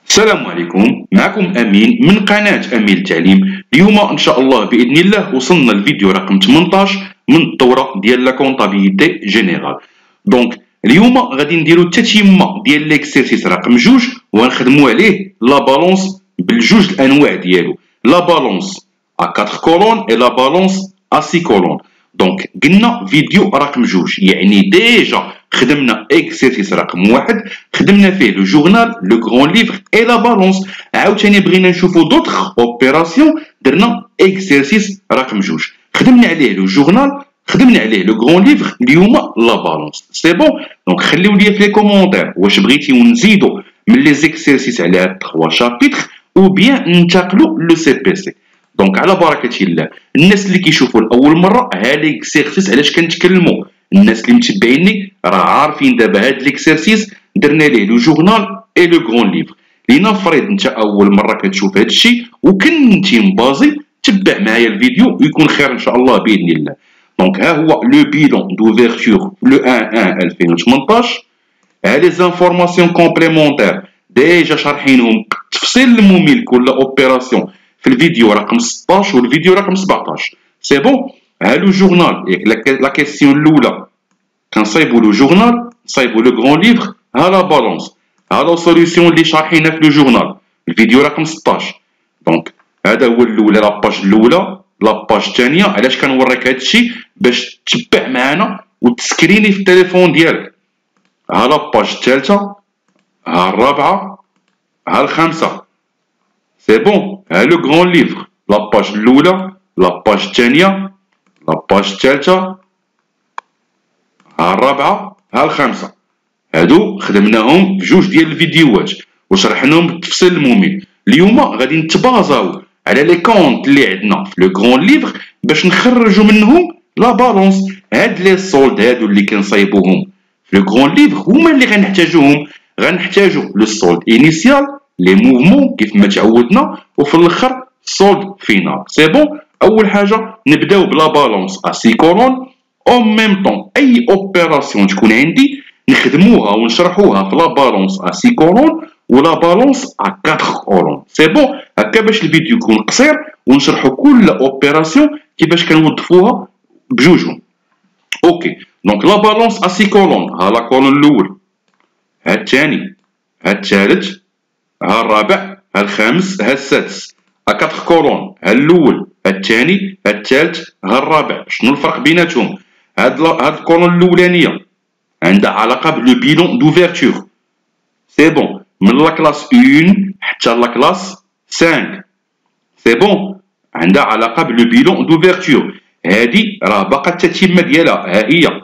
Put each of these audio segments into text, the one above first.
السلام عليكم، معكم أمين من قناة أمين التعليم. اليوم إن شاء الله بإذن الله وصلنا الفيديو رقم 18 من الدورة ديال لا كونطابيليتي جينيرال. دونك اليوم غادي نديرو التتمة ديال ليكسيرسيس رقم 2 وغنخدمو عليه لا بالونس بالجوج الأنواع ديالو، لا بالونس ا 4 كولون و لا بالونس ا 6 كولون. دونك قلنا فيديو رقم 2 يعني ديجا خدمنا اكسيرسيس رقم 1 خدمنا فيه لو جورنال لو غران ليفر اي لا بالونس. عاوتاني بغينا نشوفو دوطخ اوبيراسيون درنا اكسيرسيس رقم 2 خدمنا عليه لو جورنال خدمنا عليه لو غران ليفر. اليوم لا بالونس سي بون. دونك خليو لي في لي كومونتير واش بغيتيو نزيدو من لي زيكسيرسيس على هاد 3 شابيتر او بيان ننتقلو لو سي بي سي. دونك على بركة الله الناس اللي كيشوفوا لاول مره ها ليكسيرسيس علاش كنتكلموا، الناس اللي متبعيني راه عارفين دابا هاد ليكسيرسيس درنا ليه لو جورنال اي لو غران ليفر. لنفرض انت اول مره كتشوف هاد الشيء وكنتي مبازي تبع معايا الفيديو ويكون خير ان شاء الله باذن الله. دونك ها هو لو بيلون دوفيرتور لو 1 2018. ها لي زانفورماسيون كومبليمونتير ديجا شارحينهم تفصيل الممل كل اوبيراسيون في الفيديو رقم 16 والفيديو رقم 17 سي بون. ها لو جورنال لا كيسيون الاولى كنصايبو لو جورنال نصايبو لو غران ليفر. ها لا بالونس ها لا سوليسيون اللي شارحينها في لو جورنال الفيديو رقم 16. دونك هذا هو الاولى لاباج الاولى. لاباج الثانيه علاش كنوريك هذا الشيء باش تتبع معنا وتسكريني في التليفون ديالك. ها لاباج الثالثه ها الرابعه ها الخامسه سي بون. ها لو غران ليفر لاباج الاولى لاباج الثانيه لاباج الثالثه ها الرابعه ها الخامسه. هادو خدمناهم في جوج ديال الفيديوهات وشرحناهم بالتفصيل الممل. اليوم غادي نتبازاو على لي كونط اللي عندنا في لو غران ليفر باش نخرجوا منهم لا بالونس. هاد لي سولد هادو اللي كنصايبوهم في لو غران ليفر هما اللي غنحتاجوهم. غنحتاجو لو سولد انيسيال لي موفمون كيف ما تعودنا وفي الاخر سولد فينال سي بون. اول حاجه نبداو بلا بالونس ا 6 كولون. او ميم طون اي اوبيراسيون تكون عندي نخدموها ونشرحوها في لا بالونس ا 6 كولون ولا بالونس ا 4 كولون سي بون. هكا باش الفيديو يكون قصير ونشرحو كل اوبيراسيون كيفاش كنوظفوها بجوجهم. اوكي دونك لا بالونس ا 6 كولون. ها لا كولون الاول ها الثاني ها الثالث ها الرابع ها الخامس ها السادس. ا 4 كولون ها الاول ها الثاني ها الثالث ها الرابع. شنو الفرق بيناتهم؟ هاد الكولون الاولانيه عندها علاقه بلو بيلون دوفيرتور سي بون من لا كلاس 1 حتى لا كلاس 5 سي بون. عندها علاقه بلو بيلون دوفيرتور. هادي راه باقا التتمه ديالها ها هي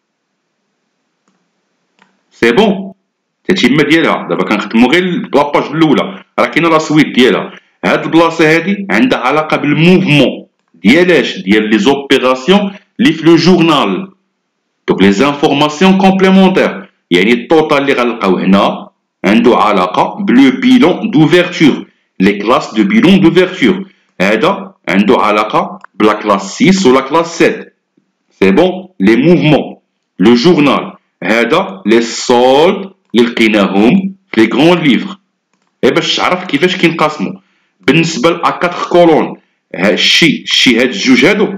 سي بون. التتمه ديالها دابا كنخدمو غير لاباج الاولى راه كاينه لا سويت ديالها. هاد البلاصه هادي عندها علاقه بالموفمون ديالاش ديال لي زوبيراسيون اللي في لو جورنال. دوك لي زانفورماسيون كومبليمونتير يعني التوتال اللي غنلقاو هنا عنده علاقه بلو بيلون دوفيرتور لي كلاس دو بيلون دوفيرتور. هذا عنده علاقه بلا كلاس 6 ولا كلاس 7 سي بون. لي موفمون لو جورنال هذا لي سولد اللي لقيناهم في لي غران ليفر. باش تعرف كيفاش كينقسموا بالنسبه ل 4 كولون. ها الشيء هاد الجوج هادو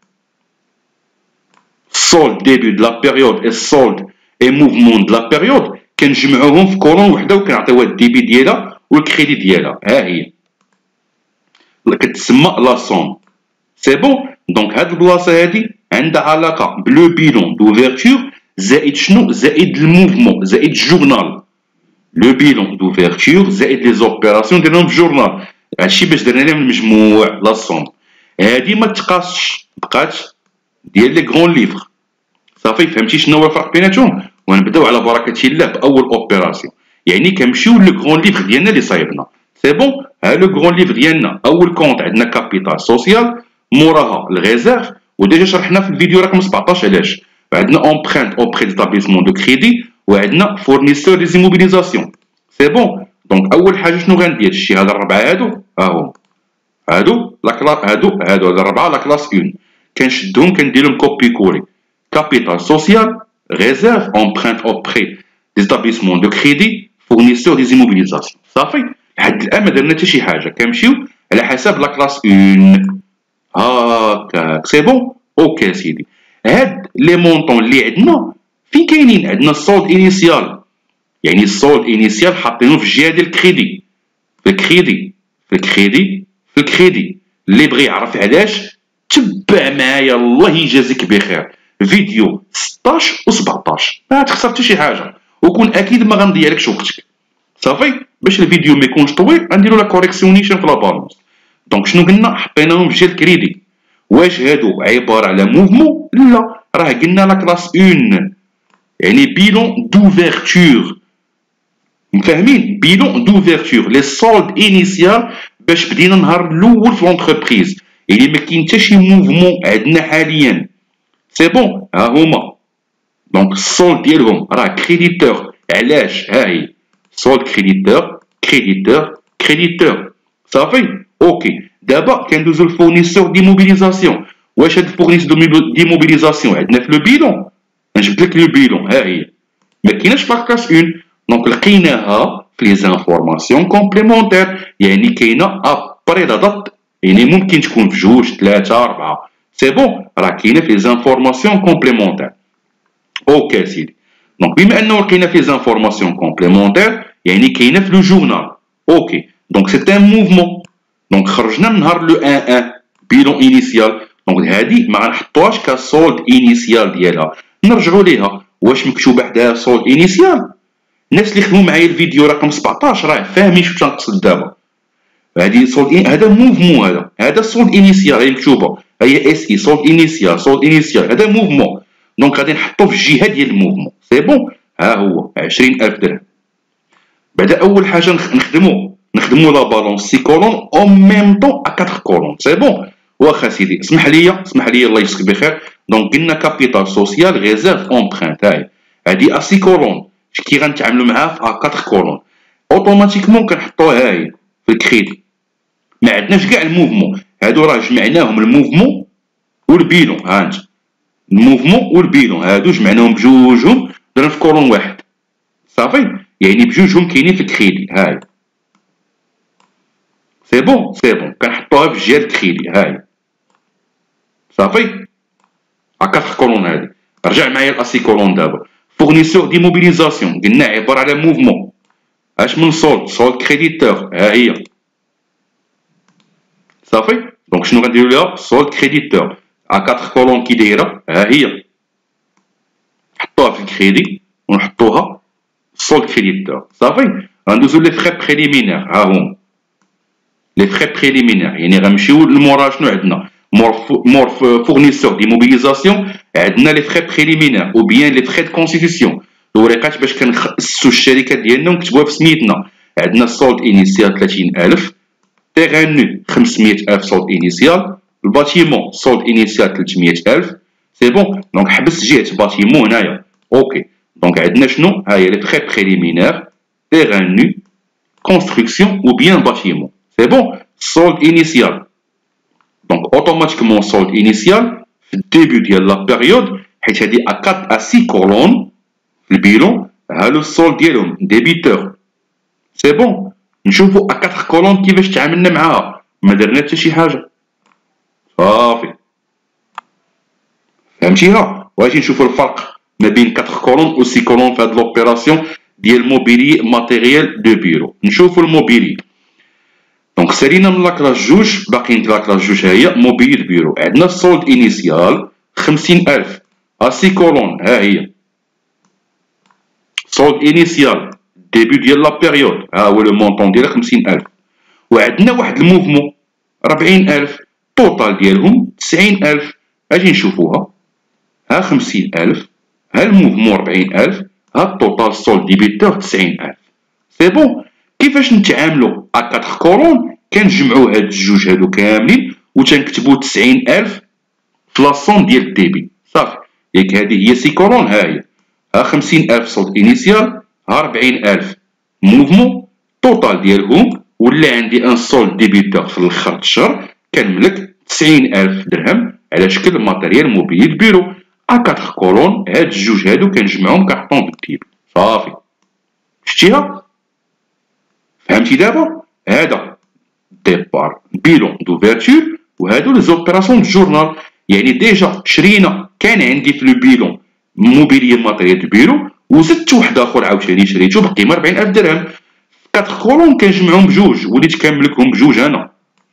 solde début de la période et solde et mouvement de la période كنجمعوهم في كولون وحده وكنعطيوها الديبي ديالها والكريدي ديالها. ها هي كتسمى لا سوم سي بون. دونك هاد البلاصه هادي عندها علاقه بلو بيلون دوفيرتور زائد شنو؟ زائد الموفمون زائد الجورنال. لو بيلون دوفيرتور زائد لي زوبيراسيون ديالهم في الجورنال. هادشي باش درنا لهم المجموع لا سوم. هادي ما تقاسش بقات ديال لي غران ليفر. صافي فهمتي شنو هو الفرق بيناتهم؟ ونبداو على بركه الله باول اوبيراسيون يعني كنمشيو لو غران ليفر ديالنا اللي صايبنا سي بون. ها لو غران ليفر ديالنا اول كونط عندنا كابيتال سوسيال موراها الغيزيرف وديجا شرحنا في الفيديو رقم 17 علاش. عندنا امبرانت اوبري ديتابليسمون دو كريدي وعندنا فورنيسور دي زيموبيليزاسيون سي بون. دونك اول حاجه شنو غندير شي هاد الربعه هادو ها هما هادو لا كلاس هادو الربعه لا كلاس 1 كنشدهم كنديرهم كوبي كولي. Capital social, réserve, empreinte auprès des établissements de crédit, fournisseurs des immobilisations. صافي. لحد الان ما درنا حتى شي حاجه، كنمشيو على حسب لا كلاس 1 هاكاك. سي بون اوكي سيدي. هاد لي مونطون اللي عندنا فين كاينين؟ عندنا السولد انيسيال، يعني السولد انيسيال حاطينه في الجهه ديال الكريدي، في الكريدي في الكريدي في الكريدي. اللي بغى يعرف علاش تبع معايا الله يجازيك بخير فيديو 16 و 17، ما تخسر حتى شي حاجه، وكون اكيد ما غنضيعلكش وقتك. صافي باش الفيديو ما يكونش طويل غنديرو لا كوريكسيونيشن في لا بالونس. دونك شنو قلنا؟ حطيناهم في جهه الكريدي. واش هادو عباره على موفمون؟ لا، راه قلنا لا كلاس 1 يعني بيلون دوفيرتور، فاهمين؟ بيلون دوفيرتور لي سولد انيسيال باش بدينا النهار الاول في لونتربريز، يعني ما كاين حتى شي موفمون عندنا حاليا. سي بون ها هما. دونك السولد ديالهم راه كريديتور. علاش؟ ها هي سولد كريديتور كريديتور كريديتور. صافي اوكي. دابا كندوزو للفورنيسور ديموبيليزاسيون. واش هاد الفورنيسور ديموبيليزاسيون عندنا في لو بيلون؟ نجبد لك لو بيلون، ها هي ما كايناش في لاكلاس 1. دونك لقيناها في لي زانفورماسيون كومبليمونتير، يعني كاينه ابري لا دات، يعني ممكن تكون في جوج 3 4. سي بون راه كاينه في لي زانفورماسيون كومبليمونتير. اوكي سيدي. دونك بما انه لقينا في لي زانفورماسيون كومبليمونتير يعني كاينه في لو جورنال. اوكي دونك سي ان موفمون. دونك خرجنا من نهار لو 1 1 بيلون انيسيال. دونك هادي ما غنحطوهاش كسولد انيسيال ديالها، نرجعوا ليها. واش مكتوبه حداها سولد انيسيال؟ الناس اللي خدموا معايا الفيديو رقم 17 راه فاهمين شنو تنقصد دابا. هادي سولد هذا موفمون، هذا سولد انيسيال هي مكتوبه، هي اس اي سولد انيسيال سولد انيسيال، هذا موفمون. دونك غادي نحطو في الجهه ديال الموفمون. سي بون ها هو 20000 درهم. بعدا اول حاجه نخدمو لا بالونس سي كولون او ميم طون ا 4 كولون. سي بون واخا سيدي اسمح لي الله يجزيك بخير. دونك قلنا كابيتال سوسيال ريزيرف امبرانت، هاي هادي ا سي كولون كي غنتعاملو معاها في ا 4 كولون. اوتوماتيكمون كنحطوها هاي في الكريدي. ما عندناش كاع الموفمون هادو، راه جمعناهم الموفمون والبيلون. ها انت الموفمون والبيلون هادو جمعناهم بجوجهم درنا في كولون واحد. صافي يعني بجوجهم كاينين في الكريدي. هاي سي بون كنحطوها في جهه الكريدي. هاي صافي ا 4 كولون. هادي رجع معايا لاسي كولون دابا. فورنيسور دي موبيليزاسيون قلنا عباره على موفمون اش من سولد كريديتور. ها هي صافي. دونك شنو غنديرو ليها؟ سولد كريديتور ا 4 كولون كي دايره. ها هي نحطوها في الكريدي ونحطوها سولد كريديتور. صافي غندوزو لي فخي بريليمينير. ها هما لي فخي بريليمينير، يعني غنمشيو لمورا شنو عندنا؟ مور فورنيسور دي موبيليزاسيون عندنا لي فخي بريليمينير او بيان لي فخي دو كونستيتيسيون، الوريقات باش كنأسسو الشركات ديالنا ونكتبوها في سميتنا. عندنا السولد انيسيال 30000، تيغان نو 500000 سولد انيسيال، الباتيمون سولد انيسيال 300000. سي بون دونك حبس جهه باتيمون هنايا. اوكي دونك عندنا شنو؟ ها هي لي فخي بريليمينير تيغان نو كونستركسيون ou bien bâtiment. C'est bon, solde initial. Donc automatiquement solde initial في الديبي ديال لا بيريود، حيت هادي ا 4 ا 6 كولون في البيلون. ها لو السولد ديالهم ديبيتور. سي بون نشوفو ا 4 كولون كيفاش تعاملنا معاها، ما درنا حتى شي حاجه. صافي فهمتيها؟ وغادي نشوفو الفرق ما بين 4 كولون و 6 كولون في هاد لوبيراسيون ديال موبيلي ماتيريال دو بيرو. نشوفو الموبيلي. دونك سالينا من لاكلاس جوج، باقيين لاكلاس جوج ها هي موبيلي دو بيرو. عندنا السولد انيسيال 50000 ا 6 كولون. ها هي سولد انيسيال ديبي ديال لا بيريود، ها هو لو مونطون ديالها 50000. وعندنا واحد الموفمون 40000، التوتال ديالهم 90000. اجي نشوفوها، ها 50000 ها الموفمون 40000 ها التوتال سولد ديبيتور 90000. سي بون كيفاش نتعاملوا ا 4 كولون؟ كنجمعوا هاد الجوج هادو كاملين و تنكتبوا 90000 في لاصون ديال الديبي. صافي ياك هادي هي 6 كولون. ها هي ها 50000 سولد انيسيال، ها 40000 موفمون، توتال ديالهم ولا عندي ان سولد ديبيتور في الاخر الشهر كنملك 90000 درهم على شكل ماتيريال موبيلي بيرو. ا 4 كولون هاد الجوج هادو كنجمعهم كنحطهم في الديبي. صافي شتيها؟ فهمتي دابا؟ هذا ديبار بيلون دوفيرتور وهادو لي زوبيراسيون دو جورنال. يعني ديجا شرينا، كان عندي في لو بيلون موبيليي ماتريال دو بيرو وزدت واحد اخر عاوتاني شريتو بقيمه 40000 درهم. 4 كولون كنجمعهم بجوج، وليت كنملكهم بجوج انا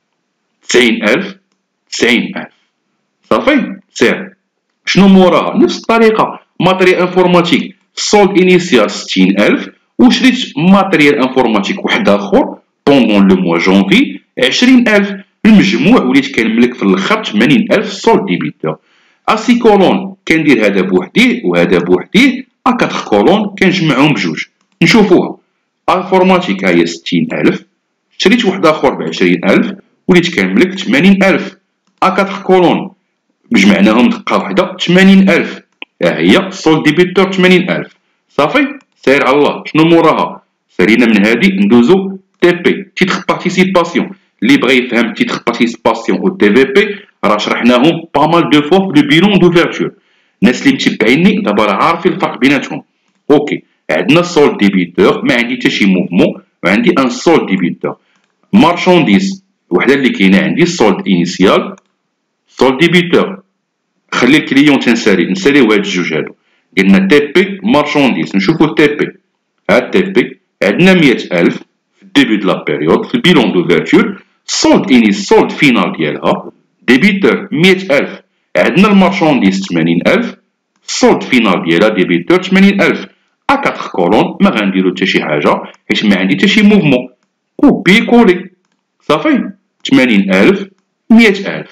90000 90000 صافي. سير شنو موراها؟ نفس الطريقه ماتريال انفورماتيك سولد انيسيال 60000 وشريت ماتريال انفورماتيك واحد اخر بوندون لو موا جونفي 20000. المجموع وليت كنملك في الاخر 80000 سولد ديبيتور. اسي كولون كندير هذا بوحديه وهذا بوحديه، 4 كولون كنجمعهم بجوج نشوفوها. انفورماتيك ها هي 60000 شريت واحد اخر ب 20000 وليت كنملك 80000. 4 كولون جمعناهم دقه واحده 80000. ها هي سولد ديبيتور 80000 صافي. سير على الله. شنو موراها؟ سالينا من هادي ندوزو تي بي تيتر بارتيسيباسيون. اللي بغى يفهم تيتر بارتيسيباسيون و تي في بي راه شرحناهم بامال دو فوا في لو بيلون دوفيرتور. الناس اللي متبعيني دابا راه عارفين الفرق بيناتهم. اوكي عندنا سولد ديبيتور ما عندي حتى شي موفمون، وعندي ان سولد ديبيتور مارشانديز وحده اللي كاينه عندي سولد انيسيال سولد ديبيتور. خلي الكليون نساليو هاد الجوج هادو. قلنا تي بي مارشانديز، نشوفو تي بي. ها تي بي عندنا 100000 في الديبي دو لا بيريود في البيلون دوفيرتور. سولد فينال ديالها ديبيتور 100000. عندنا المارشانديز 80000 سولد فينال ديالها ديبيتور 80000. 4 كولون ما غنديرو حتى شي حاجه حيت ما عندي حتى شي موفمون. كوبي كولي صافي 80000 100000.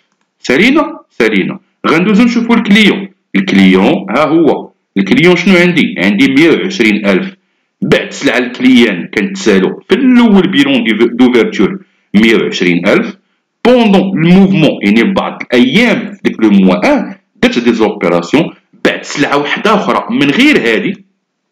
سالينا غندوزو نشوفو الكليون ها هو الكليون شنو عندي 120000. بعد سلعه الكليان كنتسالو في الاول بيلون دوفيرتور 120000 بوندون الموفمون يعني بعض الايام في ديك لو موا درت دي زوبيراسيون بعد سلعه واحده اخرى من غير هادي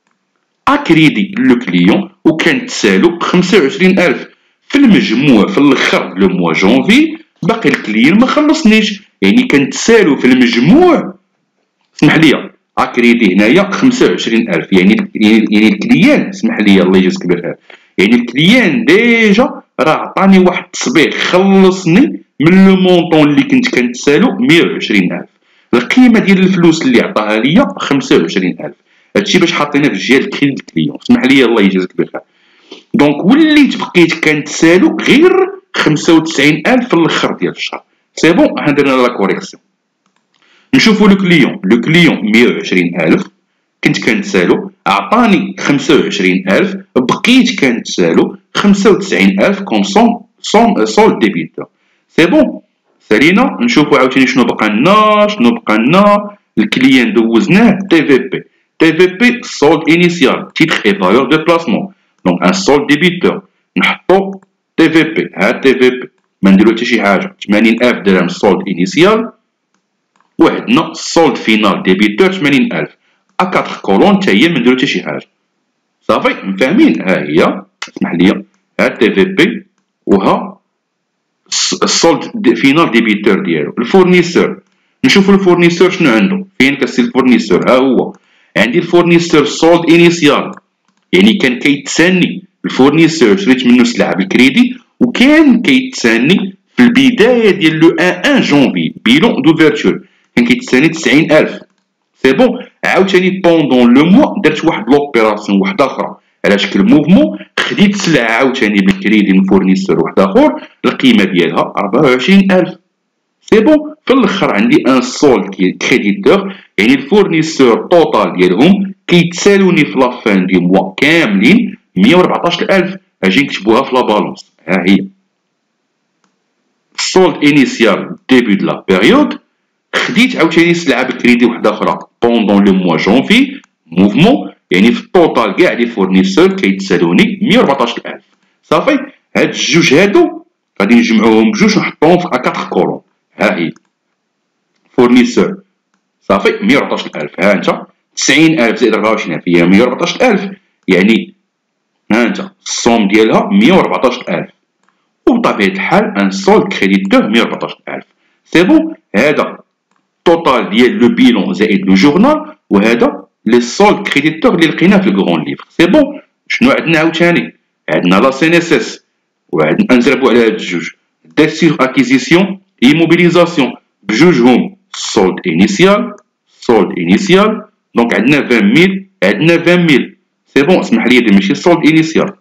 اكريدي لو كليون وكنتسالو 25000. في المجموع في الاخر لو موا جونفي باقي الكليان ما خلصنيش، يعني كنتسالو في المجموع اسمح لي اكريدي هنايا 25000. يعني الكليان اسمح لي الله يجازيك بخير، يعني الكليان ديجا راه عطاني واحد التصبيغ خلصني من لو مونطون اللي كنت كنتسالو 120000. القيمه ديال الفلوس اللي عطاها ليا 25000. هادشي باش حاطينه في الجهه الكريديت الكليون اسمح لي الله يجازيك بخير. دونك وليت بقيت كنتسالو غير 95000 في الاخر ديال الشهر. سي بون حنا درنا لا كوريكسيون. نشوفو لو كليون 120000 كنت كنتسالو عطاني 25000 بقيت كنتسالو 95000 كوم سولد ديبيتور. سي بون سالينا نشوفو عاوتاني شنو بقى لنا. الكليان دوزناه تي في بي سولد انيسيال تيتر اي فالور دو بلاسمون. دونك ان سولد ديبيتور نحطو تي في بي. ها تي في بي ما نديرو حتى شي حاجه 80000 درهم سولد انيسيال وعندنا سولد فينال ديبيتور 80000. 4 كولون حتى هي ما نديرو حتى شي حاجه صافي. مفاهمين؟ ها هي اسمح لي ها تي في بي وها السولد فينال ديبيتور ديالو. الفورنيسور نشوفو الفورنيسور شنو عنده. فين كاسي الفورنيسور؟ ها هو عندي الفورنيسور سولد انيسيال يعني كان كيتساني الفورنيسور شريت منه سلعه بالكريدي وكان كيتساني في البدايه ديال لو 1 جونفي بيلون دوفيرتور كان كيتساني 90000. سي بون عاوتاني بوندون لو موا درت واحد لوبيراسيون واحده اخرى على شكل موفمون خديت سلعه عاوتاني بالكريدي من فورنيسور واحد اخر القيمه ديالها 24000. سي بون في الاخر عندي ان سولد كريديتور يعني الفورنيسور توتال ديالهم كيتسالوني في لافان دي موا كاملين 114000. اجي نكتبوها في لا بالونس. ها هي سولد انيسيال ديبي دو لا بيريود خديت عاوتاني سلعه بالكريدي واحده اخرى بوندون لو موا جونفي موفمون يعني في التوتال كاع لي فورنيسور كيتسالوني 114000 صافي. هاد الجوج هادو غادي نجمعوهم بجوج ونحطوهم في 4 كولون. ها هي فورنيسور صافي 114000. ها انت 90000 زائد 24000 هي 114000 يعني ها انت الصوم ديالها 114000 وبطبيعه الحال ان سولد كريديتور 114000. سي بون هذا التوتال ديال لو بيلون زائد لو جورنال وهذا لي سولد كريديتور اللي لقيناه في الكرون ليفر. سي بون شنو عندنا عاوتاني؟ عندنا لا سي ان اس اس وعندنا نضربو على هاد الجوج دات سيغ اكيزيسيون ايموبيليزاسيون بجوجهم سولد انيسيال دونك عندنا 20000 عندنا 20000 سي بون اسمح لي هادي ماشي سولد انيسيال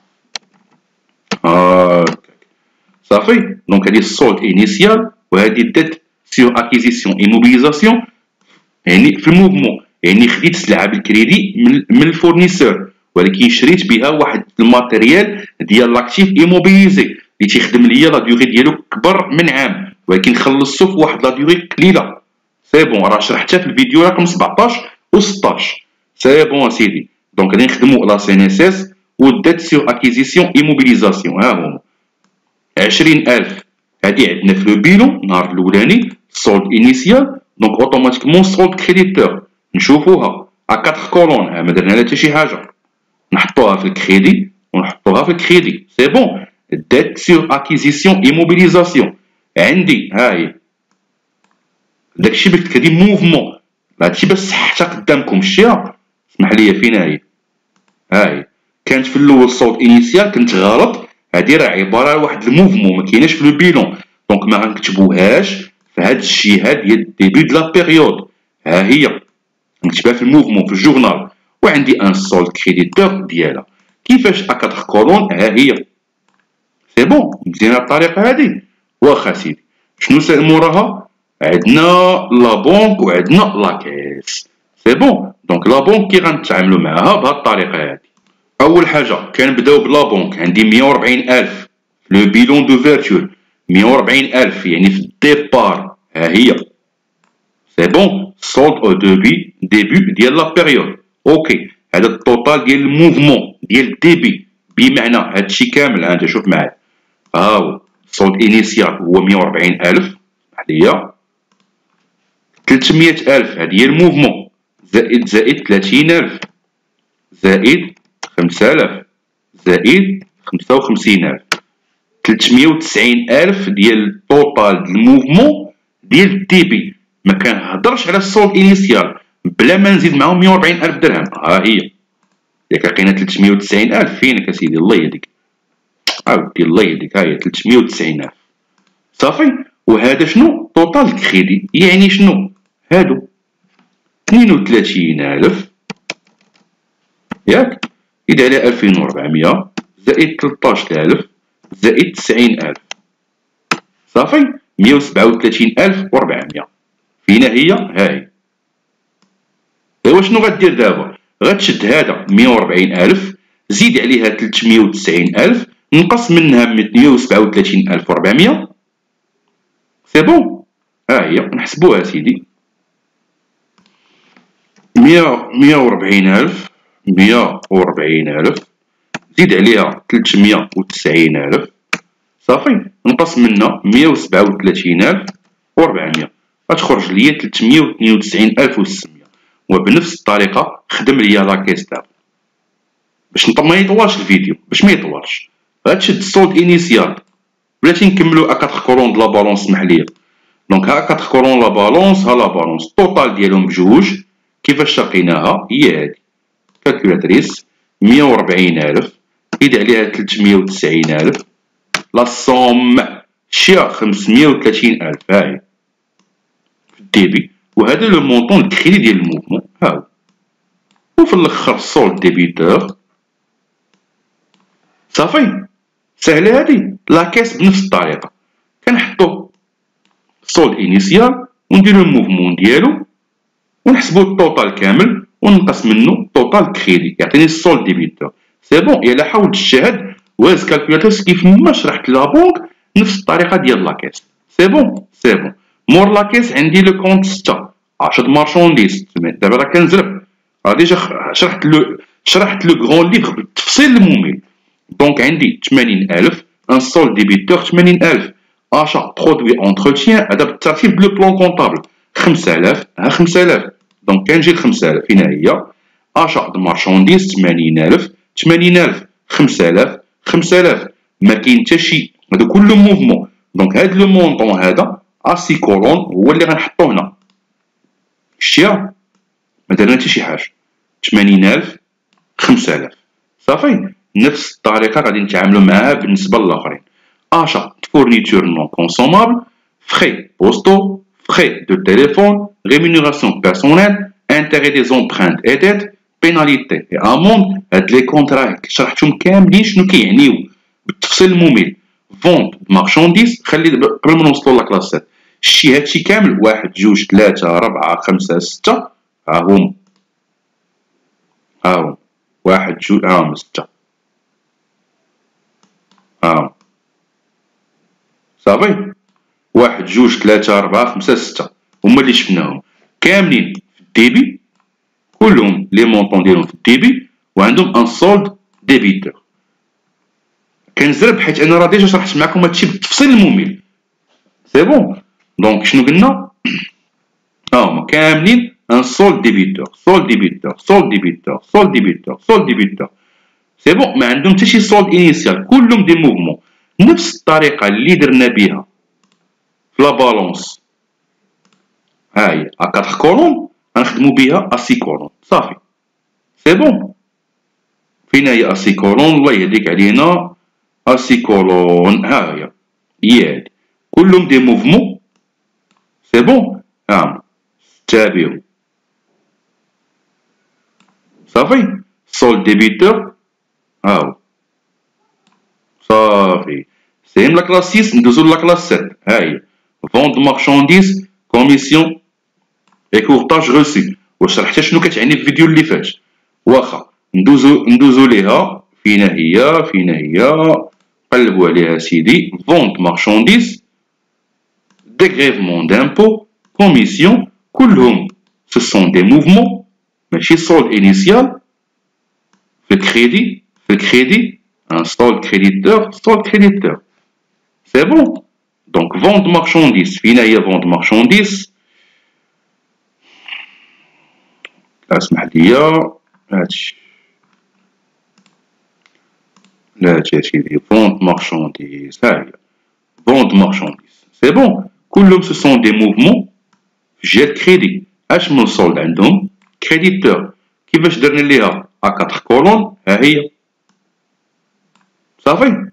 صافي دونك هادي السولد انيسيال وهادي دات سيغ اكيزيسيون ايموبيليزاسيون يعني في الموفمون يعني خديت سلعه بالكريدي من الفورنيسور ولكن شريت بها واحد الماتيريال ديال لاكتيف ايموبيليزي اللي تيخدم ليا لا ديوغي ديالو كبر من عام ولكن خلصتو في واحد لا ديوغي قليله سي بون راه شرحتها في الفيديو رقم 17 و 16 سي بون سيدي دونك غادي نخدمو لا سي ان اس اس و دات سيغ اكيزيسيون ايموبيليزاسيون ها هما 20000 هادي عندنا في لو بيلون النهار الاولاني سولد انيسيال دونك اوتوماتيكمون سولد كريديتور نشوفوها ا 4 كولون ما درنا لا حتى شي حاجه نحطوها في الكريدي ونحطوها في الكريدي سي بون دات سيغ اكيزيسيون ايموبيليزاسيون عندي ها هي داكشي باش كدير موفمون هادشي باش صحتها قدامكم شتيها اسمح لي فين هي ها هي كانت في الاول صوت انيسيال كنت غلط هادي راه عباره على واحد الموفمون ما كايناش في لو بيلون دونك ما غنكتبوهاش في هاد الجهه ديال ديبي د لا بيريود ها هي نكتبها في الموفمون في الجورنال وعندي ان سولد كريديتور ديالها كيفاش ا 4 كولون ها هي سي بون مزيانه الطريقه هادي واخا سيدي شنو موراها عندنا لا بونك وعندنا لا كيس سي بون دونك لا بونك كي غنتعاملوا معاها بهاد الطريقه هادي اول حاجه كنبداو بلا بونك عندي 140000 لو بيلون دوفيرتور 140000 يعني في الديبار ها هي سي بون سولد او ديبي ديال لا بيريود اوكي هذا التوتال ديال الموفمون ديال الديبي بمعنى هادشي كامل انت شوف معايا ها هو السولد انيسيال هو 140000 عليا 300000 هادي هي الموفمون زائد 30000 زائد 5000 زائد 55000 390000 ديال التوتال ديال الموفمون ديال الديبي ما كنهضرش على السولد انيسيال بلا ما نزيد معاهم 140000 درهم ها هي ياك لقينا 390000 فينك اسيدي الله يهديك عاودي الله يهديك ها هي 390000 صافي وهذا شنو توتال كريدي يعني شنو هادو 32000 ياك زيد على 2400 زائد 13000 زائد 90000 صافي 137400 فينا هي ها هي ايوا شنو غدير دابا غتشد هذا 140000 زيد عليها 390000 نقص منها 137400 سي بون ها هي نحسبوها سيدي 140000 زيد عليها 390000 صافي نقص منها 137400 غتخرج ليا 392600 وبنفس الطريقه خدم ليا لاكيس دابا باش ما يطولش الفيديو باش ما يطولش غتشد السولد انيسيال بلاتي نكملو ا 4 كولون د لا بالونس اسمح ليا دونك ها 4 كولون لا بالونس ها لا بالونس التوتال ديالهم بجوج كيفاش لقيناها هي هادي كالكولاتريس 140000 زيد عليها 390000 لا صوم شيا 530000 هاهي في الديبي وهذا لو مونطون الكريدي ديال الموفمون ها هو وفي الاخر السولد ديبيتور صافي سهله هادي لا كاس بنفس الطريقه كنحطو السولد انيسيال ونديرو الموفمون ديالو ونحسبو التوتال كامل ونقص منه التوتال كريدي يعطيني السولد ديبيتور سي بون يلا حاول تجتهد وهز كالكولاتور كيف ما شرحت لا بونك نفس الطريقه ديال لاكيس سي بون مور لاكيس عندي لو كونت 6 10 مارشونديز دابا راه كنزرب راه ديجا شرحت لو غران ليفر بالتفصيل الممل دونك عندي 80000 ان سولد ديبيتور 80000 اشا برودوي اونتروتيان هذا بالترتيب بلو بلون كونطابل 5000 ها 5000 دونك كنجي ل 5000 فين هي اشا د مارشونديز 80000 5000 ما كاين حتى شي هادو كله موفمون دونك هاد لو مونطون هذا اسي كولون هو اللي غنحطو هنا شتيها ما درنا حتى شي حاجه 80000 5000 صافي نفس الطريقة غادي نتعاملو معاها بالنسبة للآخرين. achat de fourniture non consommable, frais postaux, frais de téléphone, rémunération personnelle, intérêt des empruntes et dettes, pénalité et amende. هاد لي كونطرا شرحتهم كاملين شنو كيعنيو بالتفصيل الممل. فونت مارشانديز خلي قبل ما نوصلو لا كلاس 7 شتي هادشي كامل 1 2 3 4 5 6 ها هما 1 2 6 صافي 1 2 3 4 5 6 هما اللي شفناهم كاملين في الديبي كلهم لي مونطون ديالهم في الديبي وعندهم ان سولد ديبيتور. كنزرب حيت انا راه ديجا شرحت معكم هادشي بالتفصيل الممل. سي بون دونك شنو قلنا هما كاملين ان سولد ديبيتور سولد ديبيتور سولد ديبيتور سولد ديبيتور سولد ديبيتور. سي بون ما عندهم حتى شي سولد انيسيال كلهم دي موفمون نفس الطريقه اللي درنا بها في لا بالونس. ها هي ا 4 كولون غنخدمو بها ا 6 كولون صافي. سي بون فين هي ا 6 كولون الله يهديك علينا ا 6 كولون ها هي هادي كلهم دي موفمون. سي بون تابعو صافي سولد ديبيتور هاهو صافي. ساهم لا كلاس 6 ندوزو لا كلاس 7 ها هي فونت مارشانديز كوميسيون اي كورتاج روسي وشرحتها شنو كتعني في الفيديو اللي فات. واخا ندوزو ليها فين هي قلبوا عليها سيدي فونت مارشانديز dégrèvement d'impôts commission كلهم ce sont des mouvements ماشي solde initial. في الكريدي un solde créditeur c'est bon. donc vente marchandise فين هي vente marchandise اسمح ليا هادشي لا سيدي vente marchandise ها هي vente marchandise c'est bon كلهم ce sont des mouvements في جهة كريدي. اش من solde عندهم créditeur كيفاش درنا ليها ا 4 كولون ها هي صافي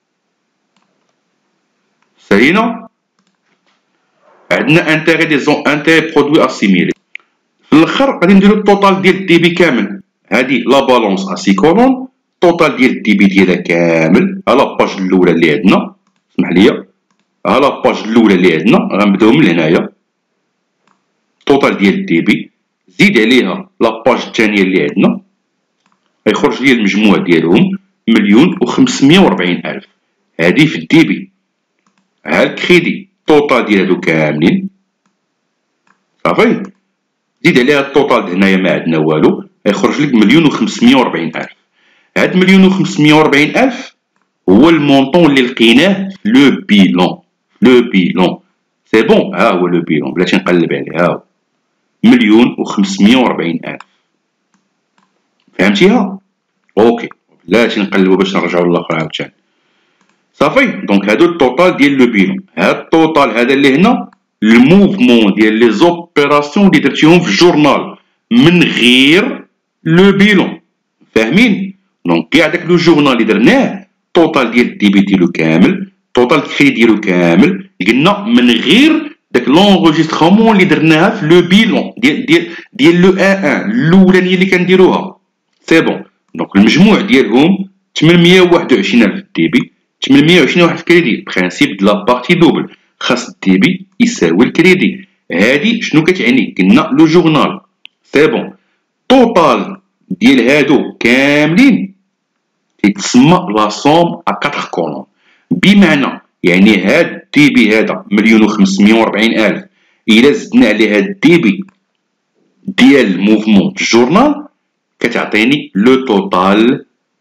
سالينا. عندنا انتيغي برودوي اسيميلي في الاخر غادي نديرو التوتال ديال الديبي كامل. هادي لا بالونس ا 6 كولون التوتال ديال الديبي ديالها كامل. ها لاباج الاولى اللي عندنا اسمح ليا ها لاباج الاولى اللي عندنا غنبداو من هنايا التوتال ديال الديبي زيد عليها لاباج الثانيه اللي عندنا غيخرج ليا المجموع ديالهم 1,540,000. هادي في الديبي. ها الكريدي التوتال ديال هادو كاملين صافي زيد عليها التوتال هنايا ما عندنا والو غيخرج لك 1,540,000. هاد 1,540,000 هو المونطون اللي لقيناه في لو بيلون سي بون ها هو لو بيلون بلاتي نقلب عليه ها هو 1,540,000. فهمتيها؟ اوكي بلاتي نقلبو باش نرجعو للاخر عاوتاني صافي. دونك هادو التوتال ديال لو بيلون. هاد التوتال هذا اللي هنا الموفمون ديال لي زوبيراسيون اللي درتيهم في الجورنال من غير لو بيلون. فاهمين؟ دونك كاع داك لو جورنال اللي درناه التوتال ديال الديبي ديالو كامل التوتال الكريدي ديالو كامل قلنا من غير داك لونغوجيسترومون اللي درناها في لو بيلون ديال لو ان الاولانيه اللي كنديروها. سي بون دونك المجموع ديالهم 821,000 في الديبي 820 واحد في الكريدي. برانسيب د لا بارتي دوبل خاص الديبي يساوي الكريدي. هادي شنو كتعني؟ قلنا لو جورنال. سي بون توتال ديال هادو كاملين كيتسمى لا سوم ا 4 كولون بمعنى يعني هاد الديبي هذا 1,540,000 الا زدنا عليه هاد الديبي ديال الموفمون الجورنال كتعطيني لو توتال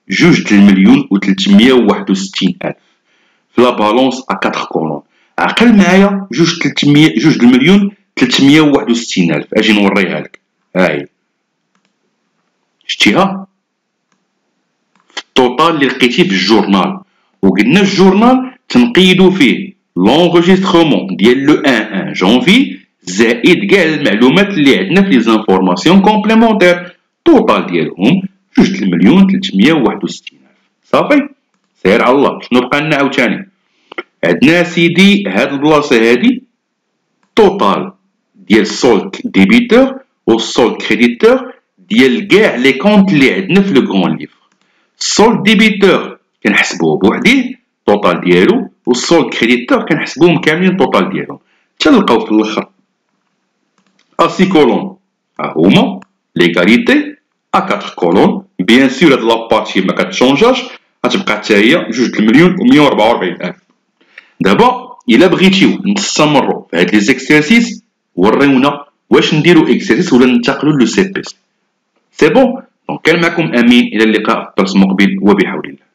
2,361,000 في لا بالونس ا 4 كولون. عقل معايا 2,361,000 اجي نوريها لك ها هي شتيها في التوتال اللي لقيتيه في الجورنال. وقلنا الجورنال تنقيدو فيه لونغوجيسترومون ديال لو 1 جونفي زائد كاع المعلومات اللي عندنا في لي زانفورماسيون كومبليمونتير. التوتال ديالهم 2,361,000. صافي سير على الله. شنو بقى لنا عاوتاني؟ عندنا سيدي هاد البلاصه هادي توتال ديال سولد ديبيتور و سولد كريديتور ديال كاع لي كونط اللي عندنا في لو غران ليفر. السولد ديبيتور كنحسبوه بوحديه توتال ديالو، و السولد كريديتور كنحسبوهم كاملين توتال ديالهم، تلقاو في الاخر ا6 كولون ها هما ليغاليتي، ا4 كولون بيان سور هاد لابارتي ما كتشونجاش، غتبقى حتى هي 2,144,000. دابا الا بغيتيو نستمروا في هاد لي زيكسيرسيس وريونا واش نديرو اكسيرسيس ولا ننتقلوا لو سي بي سي. سي بون. دونك كان معكم امين، الى اللقاء في الدرس المقبل وبحول الله.